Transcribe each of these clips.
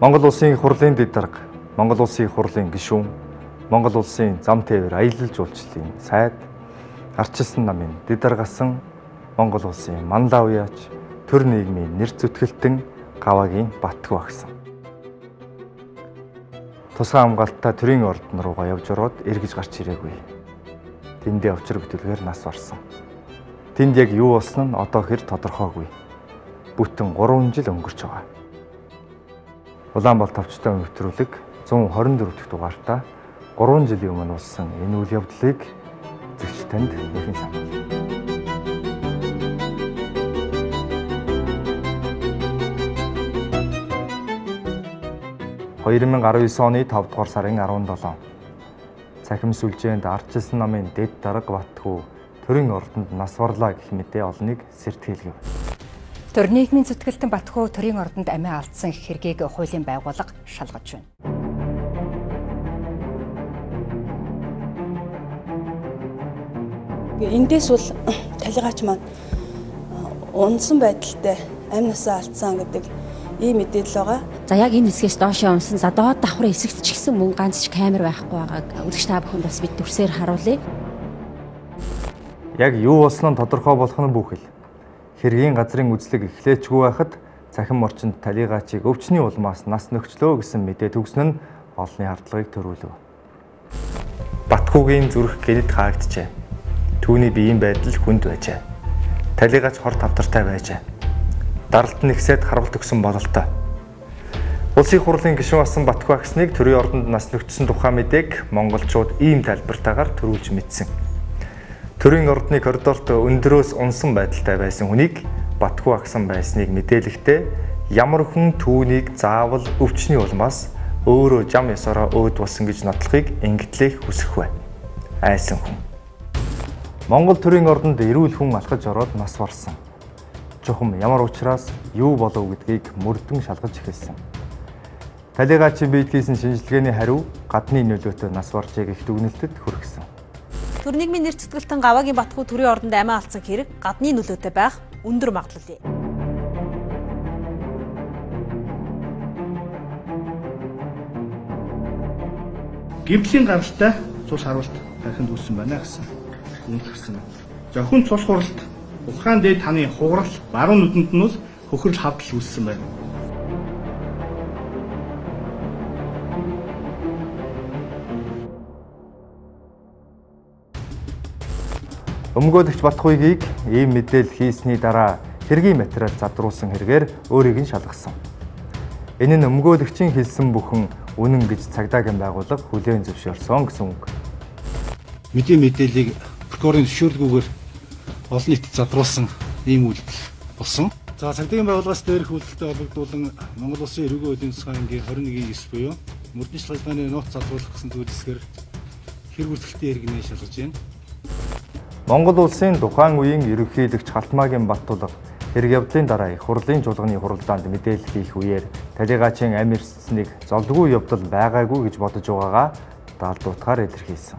Монгол улсын их хурлын дэд дарга, Монгол улсын их хурлын гишүүн, Монгол улсын зам тээвэр аялал жуулчлалын сайд, арчилсан намын дэд даргасан Монгол улсын мандаа уяач, төр нийгмийн нэр зүтгэлтэн Гаваагийн Баттгүй багсан. Тусгай хамгаалттай төрийн ордон руугаа явж ороод эргэж гарч ирээгүй. Тэндээ учир бүтэлгээр нас барсан. Тэнд яг юу болсон нь одоо хэр тодорхойгүй. Бүтэн 3 жил өнгөрч байгаа. Улаанбаатар товчтой нэвтрүүлэг 124 дахь дугаартаа 3 жилийн өмнө болсон энэ үйл явдлыг үзэгч танд нэхэн сануулъя. 2019 оны 5 дугаар сарын 17. Цахим сүлжээнд арчилсан намын дэд дарга Баттгүй төрийн ордонд нас барлаа гэх мэдээ олныг сэртгэлгэв. Төр нийгмийн зүтгэлтэн Баттгүй төрийн ордонд амиа алдсан хэргийг хуулийн байгууллага шалгаж байна. Эндээс бол талигаач маань унсан байдалтай амь насаа алдсан гэдэг ийм мэдээлэл байгаа. За яг энэ хэсгээс доошоо унсан. За доод давхрын хэсэгт ч гэсэн мөн ганц ч камер байхгүй байгааг үзэгч та бүхэнд бас бид дүрсээр харуулъя. Яг юу болсон нь тодорхой болох нь бүхэл. Хэргийн газрын үзлэг эхлээчгүй байхад цахим орчинд талигачийг өвчний улмаас нас нөхчлөө гэсэн мэдээ төгснө нь олонний хардлагыг төрүүлв. Баттгүйгийн зүрх гэнэт хаагджээ. Түүний биеийн байдал хүнд байжээ. Талигач хор тавтартай байжээ. Даралт нэгсээд харвалт өгсөн бололтой. Улсын их хурлын гишүүн асан Баттгүй багсныг төрийн ордонд нас нөхцсөн тухай мэдээг монголчууд ийм тайлбартаагаар төрүүлж мэдсэн. Төрийн ордны коридорт өндрөөс унсан байдалтай байсан хүнийг Баттгүй багсан байсныг мэдээлэхдээ ямар хүн түүнийг заавал өвчний улмаас өөрөө жам ёсороо өөд болсон гэж нотлохыг ингэтлэх хүсэх вэ? Айсан хүн. Монгол төрийн ордонд эрүүл хүн алхаж ороод нас барсан. Чухам ямар учраас юу болов гэдгийг мөрдөн шалгаж эхэлсэн. Талигачийн биед хийсэн шинжилгээний хариу гадны нөлөөтэй нас баржээ гэх дүгнэлтэд хүргэсэн. Төр нийгмийн нэр зүтгэлтэн Гаваагийн Баттгүй төрийн ордонд амиа алдсан хэрэг гадны нөлөөтэй байх өндөр магадлал. Гэмтлийн гаралтай цус харуулт дахинд үүссэн байна гэсэн үнэлсэн. Зөвхөн цус хуралт ухаан дээд таны хугарал баруун нүдэнд нь бол хөхрөл хавдал үүссэн байна. Өмгөөлөгч Баттгүйгийг ийм мэдээлэл хийсний дараа хэргийн материал задруулсан хэрэгээр өөрийг нь шалгасан. Энэ нь өмгөөлөгчийн хэлсэн бүхэн үнэн гэж цагдаагийн байгууллага хүлээн зөвшөөрсөн гэсэн үг. Мэдээллийг прокурорын зөвшөөрлгүйгээр олон нийтэд задруулсан ийм үйлдэл болсон. За цагдаагийн байгууллагаас дээрх үйлдэлтэй холбогдуулан Монгол Улсын эрүүгийн эдийн засгийн ангийн 21-9 буюу мөрдөн шалгааны нууц задруулах гэсэн зүйлсээр хэрэг үйлдэлтийн иргэнээ шалгаж байна. Монгол улсын тухайн үеийн ерөнхийлөгч Халтмаагийн Баттулга хэрэг явдлын дараа их хурлын чуулганы хуралдаанд мэдээлэл хийх үеэр талигачийн амь эрсдсэнийг золдгүй явдал байгаагүй гэж бодож байгаагаа даалдуутгаар илэрхийлсэн.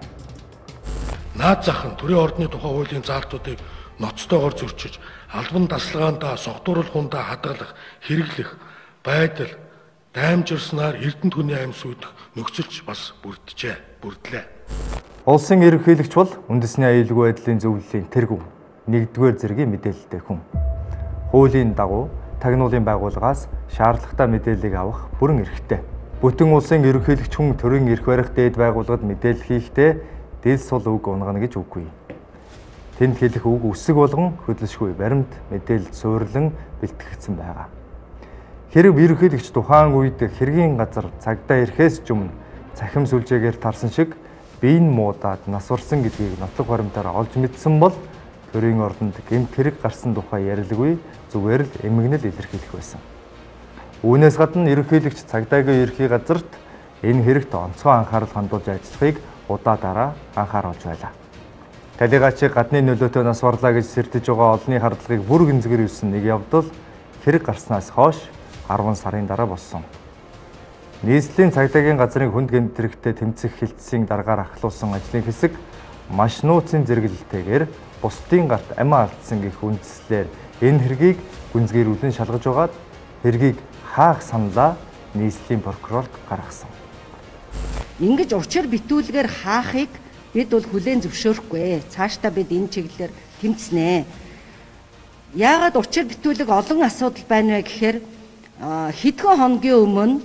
Наад зах нь төрийн ордны тухай хуулийн заалтуудыг ноцтойгоор зөрчиж, албан тасалгаандаа согтууруулах хундаа хадгалах, хэрэглэх байдал даймжирснаар Эрдэнэт хүний амь сүйдэх нөхцөлч бас бүрдлээ. Улсын ерөнхийлөгч бол үндэсний аюулгүй байдлын зөвлөлийн тэргүүн 1-р зэргийн мэдээлэлтэй хүн. Хуулийн дагуу тагнуулын байгууллагаас шаардлагатай мэдээллийг авах бүрэн эрхтэй. Бүтэн улсын ерөнхийлөгч хүн төрийн эрх барих дээд байгууллагад мэдээлэл хийхдээ дэл сул үг унгана гэж үгүй. Тэнд хэлэх үг үсэг болгон хөдөлшгүй баримт мэдээлэл суйрлан бэлтгэгдсэн байгаа. Хэрэг ерөнхийлөгч тухайн үед хэргийн газар цагдаа ирэхээс ч өмнө цахим сүлжээгээр тарсан шиг биеийн муудаад нас барсан гэдгийг нотлох баримтаар олж мэдсэн бол төрийн ордонд гэмт хэрэг гарсан тухай ярилгүй зүгээр л эмгэнэл илэрхийлэх байсан. Үүнээс гадна ерөнхийлөгч цагдаагийн ерхий газарт энэ хэрэгт онцгой анхаарал хандуулж ажиллахыг удаа анхааруулж байлаа. Талигачийг гадны нөлөөтэй нас барлаа гэж сэрдэж байгаа олонний хардлагыг бүр гинзгэр юусэн нэг явдал хэрэг гарснаас хойш 10 сарын дараа болсон. Нийслэлийн цагдаагийн газрын хүнд гэмт хэрэгтээ тэмцэх хилцсийн дараагаар ахлуулсан ажлын хэсэг маш нууцын зэрэглэлтэйгээр бусдын гарт амиа алдсан гэх үндслээр энэ хэргийг гүнзгийрүүлэн шалгаж байгаад хэргийг хаах саналаа нийслэлийн прокурорд гаргасан. Ингэж учир битүүлгээр хаахыг бид бол хүлээн зөвшөөрөхгүй. Цаашдаа бид энэ чиглэлээр тэмцэнэ. Яагаад учир битүүлэг олон асуудал байна вэ гэхээр хэдхэн хоногийн өмнө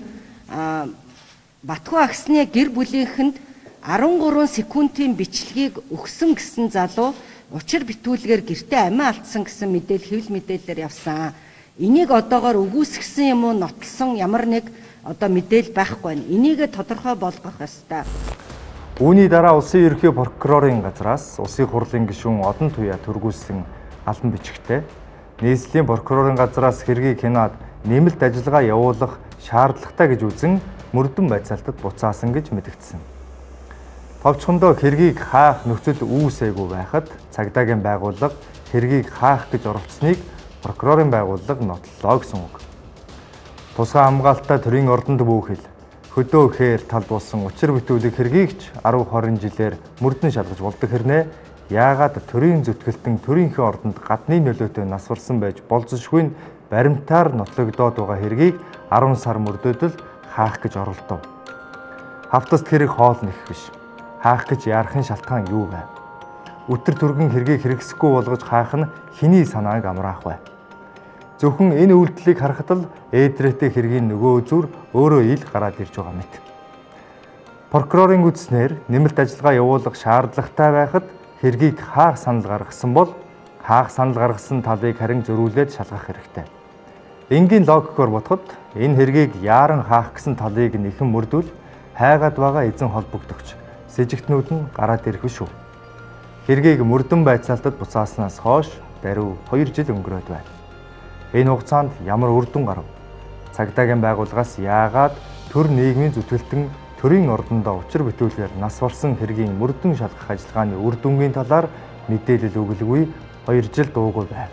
Батхуу агсны гэр бүлийнхэнд 13 секундын бичлэгийг өгсөн гэсэн залуу учир битүүлгээр гэртээ амиа алдсан гэсэн хэвлэл мэдээлэлээр явсан. Энийг одоогоор үгүйсгсэн юм уу, нотлсон ямар нэг мэдээлэл байхгүй байна. Энийг тодорхой болгох ёстой. Үүний дараа улсын ерөнхий прокурорын газраас улсын хурлын гишүүн Одон Туяа төргүүлсэн албан бичгтээ нийслэлийн прокурорын газраас хэргийг хянаад нэмэлт ажиллагаа явуулах шаардлагатай гэж үзэн мөрдөн байцаалтад буцаасан гэж мэдэгдсэн. Товчхондоо хэргийг хаах нөхцөл үүсээгүй байхад цагдаагийн байгууллага хэргийг хаах гэж оролцсныг прокурорын байгууллага нотлоо гэсэн үг. Тусгай хамгаалалттай төрийн ордонд бүхэл хөдөө хээр талд болсон учир битүүлэг хэргийг ч 10-20 жилээр мөрдөн шалгаж болдог хэрнээ яагаад төрийн зүтгэлтэн төрийнхөө ордонд гадны нөлөөтэй насварсан байж болзошгүй баримтаар нотлогдоод байгаа хэргийг 10 сар мөрдөөдөл хаах гэж оролдов. Хавтаст хэрэг хоол нэх биш. Хаах гэж яарахын шалтгаан юу вэ? Өтөр түргэн хэргийг хэрэгсэхгүй болгож хаах нь хэний санааг амраах вэ? Зөвхөн энэ үйлдэлийг харахад л ээдрээтэй хэргийн нөгөө зүр өөрөө ил гараад ирж байгаа мэт. Прокурорын үдснээр нэмэлт ажиллагаа явуулах шаардлагатай байхад хэргийг хаах санал гаргасан бол хаах санал гаргасан талыг харин зөрүүлээд шалгах хэрэгтэй. Энгийн логикоор бодоход энэ хэргийг яаран хаах гэсэн талыг нэхэн мөрдвөл хайгаад байгаа эзэн холбогдогч сэжигтнүүд нь гараад ирэх шүү. Хэргийг мөрдөн байцаалтад буцааснаас хойш даруй 2 жил өнгөрөөд байна. Энэ хугацаанд ямар үр дүн гарав? Цагдаагийн байгууллагаас яагаад төр нийгмийн зүтгэлтэн төрийн ордондоо учир битүүлгээр нас барсан хэргийн мөрдөн шалгах ажиллагааны үр дүнгийн талаар мэдээлэл өгөлгүй 2 жил дуугүй байв.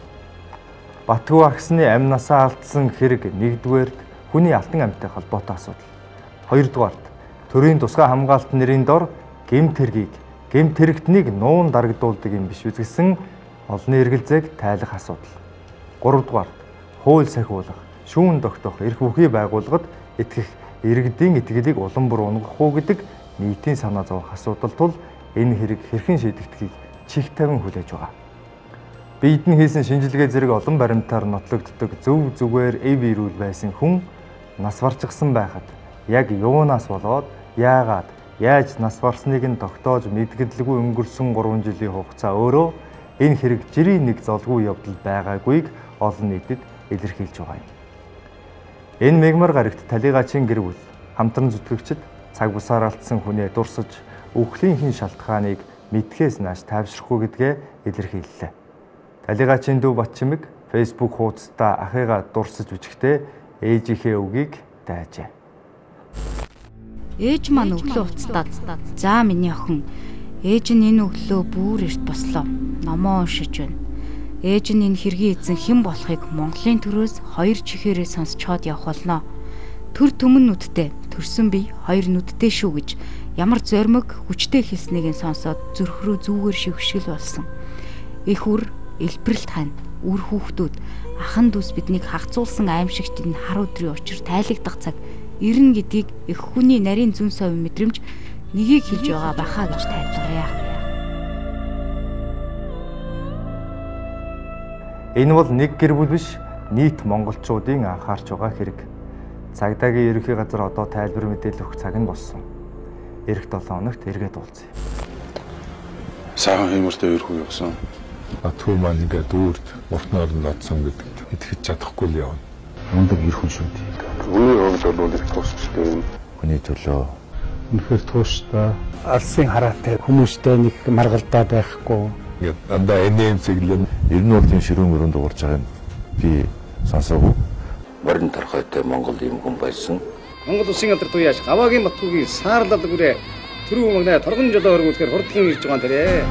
Батхуу агсны амь насаа алдсан хэрэг нэгдүгээрт хүний алтан амьттай холбоотой асуудал. Хоёрдугаарт төрийн тусгай хамгаалалт нэрийн дор гэмт хэрэгтнийг нуун дарагдуулдаг юм биш үзгэсэн олонний эргэлзээг тайлах асуудал. Гуравдугаарт хууль сахиулах, шүүн тогтоох эрх бүхий байгууллагад итгэх иргэдийн итгэлийг улам бүр унгах уу гэдэг нийтийн санаа зовох асуудал тул энэ хэрэг хэрхэн шийдэгдхийг чих тавин хүлээж байгаа. Биед нь хийсэн шинжилгээ зэрэг олон баримтаар нотлогддог зөв зүгээр эрүүл байсан хүн нас барчихсан байхад яг юунаас болоод яагаад яаж нас барсныг нь тогтоож мэдгэлгүй өнгөрсөн 3 жилийн хугацаа өөрөө энэ хэрэг жирийн нэг золгүй явдал байгаагүйг олон нийтэд илэрхийлж байгаа юм. Энэ мегмар гарагт талигачийн гэр бүл хамтран зүтгэгчид цаг бусаар алдсан хүнээ дурсаж үхлийнхэн шалтгааныг мэдхээс нааш тайвшрахгүй гэдгээ илэрхийллээ. Талигачийн дүү Батчимэг Facebook хуудасдаа ахыгаа дурсаж үжихдээ ээжийнхээ үгийг дайжээ. Ээж маань өглөө уцтаад "За миний охин, ээж нь энэ өглөө бүр эрт бослоо. Номоо уншиж байна. Ээж нь энэ хэргийн эзэн хэн болохыг Монголын төрөөс 2 чихээрээ сонсч чод явах болно. Төр төмөн нүдтэй, төрсөн бие 2 нүдтэй шүү" гэж ямар зоримог хүчтэй хэлснийг сонсоод зүрх рүү зүгээр шившгэл болсон. Их үр, элбэрэлт хань, үр хүүхдүүд, ахан дүүс биднийг хагцуулсан аимшигт энэ хар өдрийн учир тайлагдах цаг ирнэ гэдгийг их хүний нарийн зүн совин мэдрэмж нэгийг хэлж байгаа бахаа гэж тайлбарая. Энэ бол нэг гэр бүл биш, нийт монголчуудын анхаарч байгаа хэрэг. Цагдаагийн ерөнхий газар одоо тайлбар мэдээлэл өгөх цаг нь болсон. Эх 7 хоногт эргээд уулзъя. Сайхан хэмэртэй өрхөө явсан. Батхуу маань ингээд дүүрд уртнаар нь нотсон гэдэгт итгэж чадахгүй л явна. Мундаг ир хүн шүү дээ. Хүний хувьд бол их тууштай. Хүний төлөө үнэхээр тууштай. Алсын хараатай хүмүүстэй нэг маргалдаа байхгүй. Ингээд дандаа энэм цэглэн ер нь бол тийм ширүүн мөрөнд дуурж байгааг би сонсоогүй. Морин тархайтай Монгол юм хүн байсан. Монгол улсын алдар туяаш Гаваагийн Батхуугийн саарлал гүрээ түрүү магнаа торгон жолоо өргүүлэхээр хурдлагын ирж байгаа нэрээ.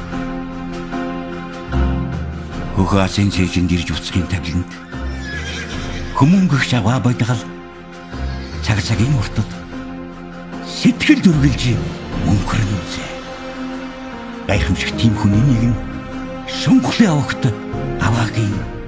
Хөгөөсөн цэжинд ирж уцгийн тавиланд хүмүүнгөх шаваа байдгал цагийн уртад сэтгэл дүргэлж мөнхөрнөж гайхамшиг тийм хүний нэг нь шунхлын авахт Гаваагийн